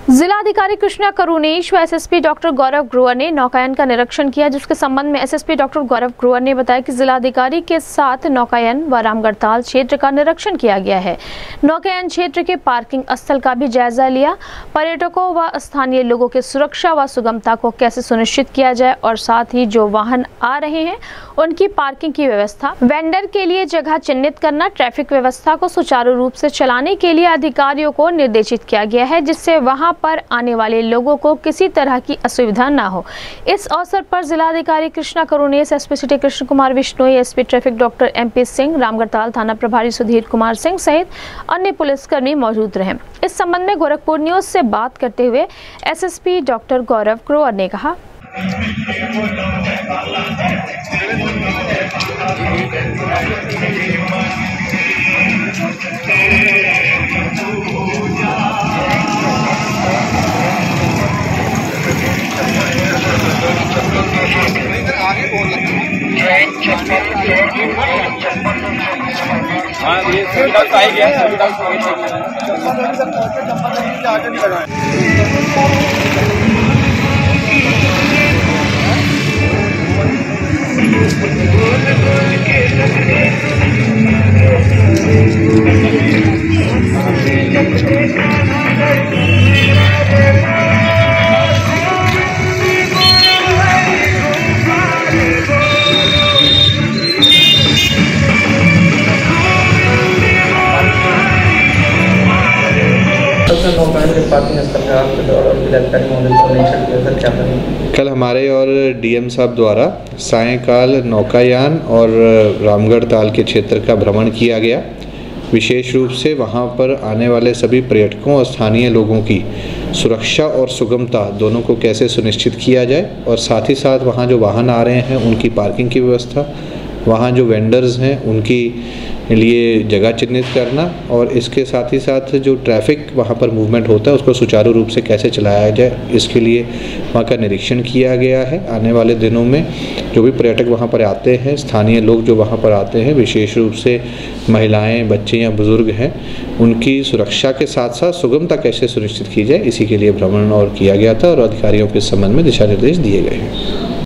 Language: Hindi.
जिलाधिकारी कृष्णा करुणेश व एसएसपी डॉक्टर गौरव ग्रोवर ने नौकायन का निरीक्षण किया, जिसके संबंध में एसएसपी डॉक्टर गौरव ग्रोवर ने बताया कि जिलाधिकारी के साथ नौकायन व रामगढ़ताल क्षेत्र का निरीक्षण किया गया है। नौकायन क्षेत्र के पार्किंग स्थल का भी जायजा लिया। पर्यटकों व स्थानीय लोगों की सुरक्षा व सुगमता को कैसे सुनिश्चित किया जाए और साथ ही जो वाहन आ रहे हैं उनकी पार्किंग की व्यवस्था, वेंडर के लिए जगह चिन्हित करना, ट्रैफिक व्यवस्था को सुचारू रूप से चलाने के लिए अधिकारियों को निर्देशित किया गया है, जिससे वहां पर आने वाले लोगों को किसी तरह की असुविधा न हो। इस अवसर पर जिलाधिकारी Krishna Karunesh, SP city Krishna Kumar Bishnoi, SP traffic doctor MP Singh, Ramgarhtal थाना प्रभारी सुधीर कुमार सिंह सहित अन्य पुलिसकर्मी मौजूद रहे। इस संबंध में गोरखपुर न्यूज से बात करते हुए एसएसपी डॉक्टर गौरव ग्रोवर ने कहा, हाँ ये सुविधा तो आई गया, कल हमारे और DM साहब द्वारा सायंकाल नौकायान और रामगढ़ताल के क्षेत्र का भ्रमण किया गया। विशेष रूप से वहां पर आने वाले सभी पर्यटकों और स्थानीय लोगों की सुरक्षा और सुगमता दोनों को कैसे सुनिश्चित किया जाए और साथ ही साथ वहां जो वाहन आ रहे हैं उनकी पार्किंग की व्यवस्था, वहाँ जो वेंडर्स हैं उनकी लिए जगह चिन्हित करना और इसके साथ ही साथ जो ट्रैफिक वहाँ पर मूवमेंट होता है उसको सुचारू रूप से कैसे चलाया जाए, इसके लिए वहाँ का निरीक्षण किया गया है। आने वाले दिनों में जो भी पर्यटक वहाँ पर आते हैं, स्थानीय लोग जो वहाँ पर आते हैं, विशेष रूप से महिलाएं, बच्चे या बुज़ुर्ग हैं, उनकी सुरक्षा के साथ साथ सुगमता कैसे सुनिश्चित की जाए, इसी के लिए भ्रमण और किया गया था और अधिकारियों के संबंध में दिशा निर्देश दिए गए हैं।